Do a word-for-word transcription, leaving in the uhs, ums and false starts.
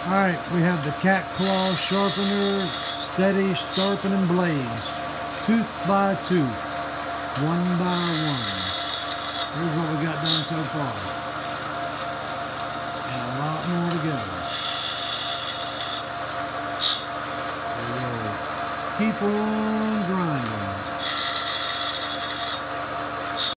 Alright, we have the cat claw sharpener, steady sharpening blades, tooth by tooth, one by one. Here's what we got done so far. And a lot more to go. We'll keep on grinding.